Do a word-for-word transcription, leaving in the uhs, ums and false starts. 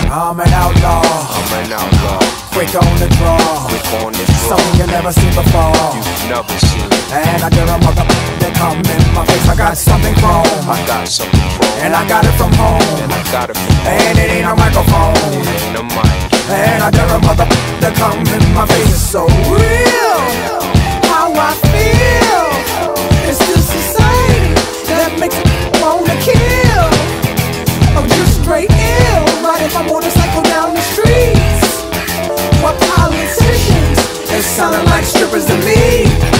I'm an outlaw, I'm an outlaw, quick on the draw, quick on the draw. something you never seen before. You've never seen. And I dare a motherfucker that come in my face. I got something chrome, I got something chrome, and I got it from home. and I got it from home. And it ain't a microphone, It ain't a mic. and I dare a motherfucker that come in my face. It's so real, how I feel. It's this society that makes me wanna kill. I'm just straight ill, riding my motorcycle down the streets. What politicians, it sounded like strippers to me.